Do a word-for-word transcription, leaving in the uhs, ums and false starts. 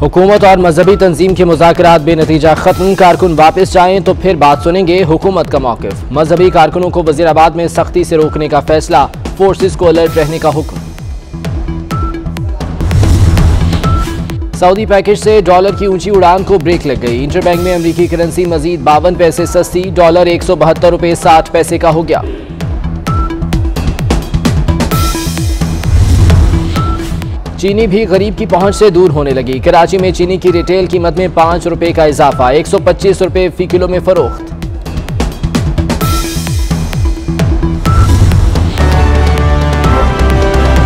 हुकूमत और मजहबी तंजीम के मुज़ाकरात बेनतीजा खत्म, कारकुन वापस जाएं तो फिर बात सुनेंगे, हुकूमत का मौक़िफ़। मजहबी कारकुनों को वज़ीराबाद में सख्ती से रोकने का फैसला, फोर्सेस को अलर्ट रहने का हुक्म। सऊदी पैकेज से डॉलर की ऊंची उड़ान को ब्रेक लग गई। इंटरबैंक में अमरीकी करेंसी मजीद बावन पैसे सस्ती, डॉलर एक सौ बहत्तर रुपये साठ पैसे का हो गया। चीनी भी गरीब की पहुंच से दूर होने लगी। कराची में चीनी की रिटेल कीमत में पाँच रुपये का इजाफा, एक सौ पच्चीस रुपये फी किलो में फरोख्त।